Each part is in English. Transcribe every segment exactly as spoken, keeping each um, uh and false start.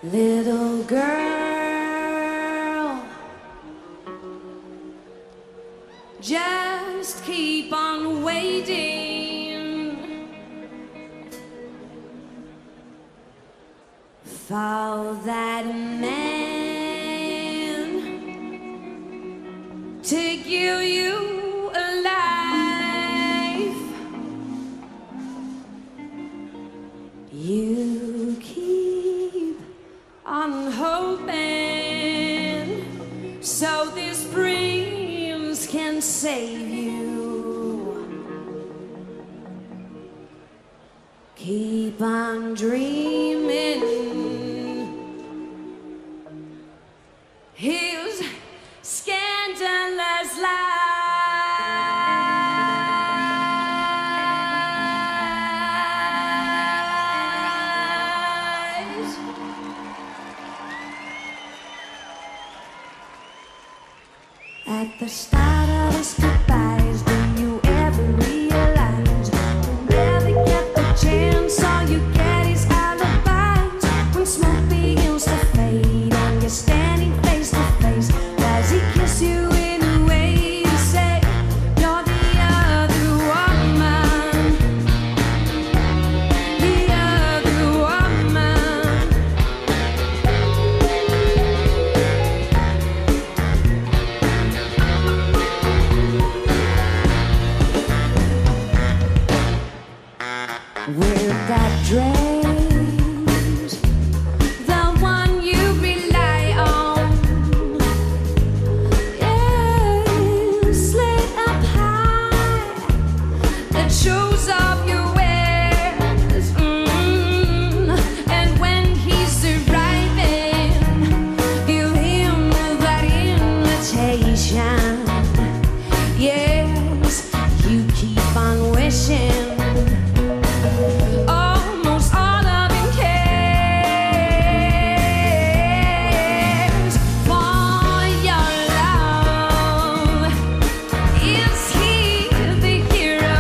Little girl, just keep on waiting for that man to give you a life. You keep on hoping so these dreams can save you. Keep on dreaming his scandalous life. At the start of his goodbyes, do you ever realize you never get the chance? All you get is alibis. When smoke begins to fade and you're standing face to face, does he kiss you in a way to say you're the other woman? The other woman. With that dress, the one you rely on, yeah, slid up high, that shows off your wares, mm. And when he's arriving, give him that invitation. Yes, you keep on wishing. Almost all of him cares for your love. Is he the hero?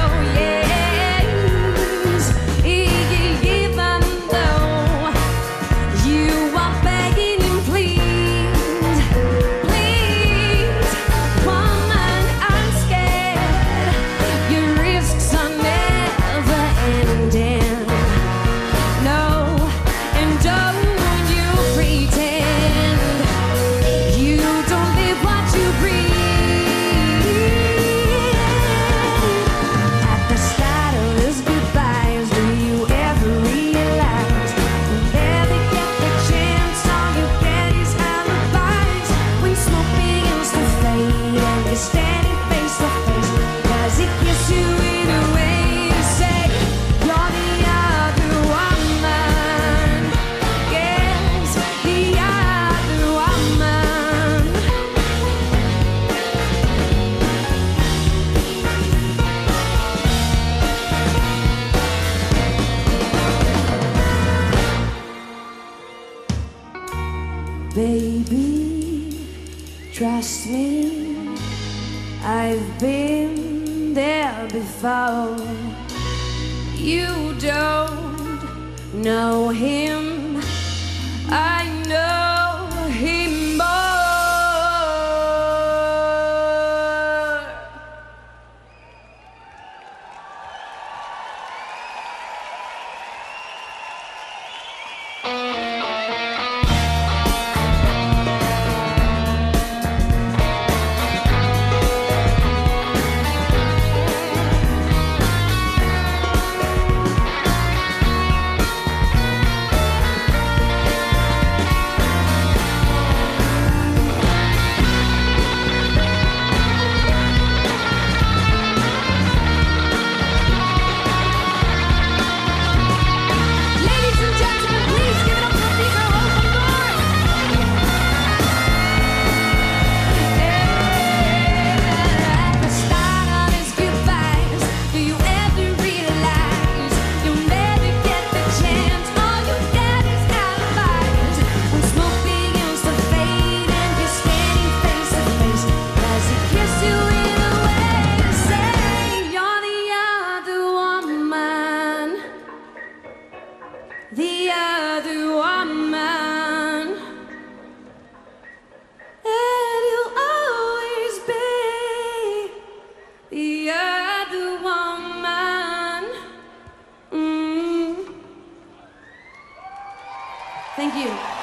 Yes, even though you are begging him, please, please, woman, I'm scared. Your risks are never ending. No, and don't you pretend you don't live what you breathe. At the start of his goodbyes, do you ever realize you never get the chance? All you get is alibis. When smoke begins to fade and you're standing face to face, does he kiss you in a way to say you're the other woman? Yes, the other woman. Baby, trust me, I've been there before. You don't know him, I know him more. Ladies and gentlemen, please give it up for Peter Holcomb-North. At the start of his goodbyes, do you ever realize you'll never get the chance? All you get is alibis. When smoke begins to fade and you're standing face to face, does he kiss you in a way to say you're the other woman? The other woman. you.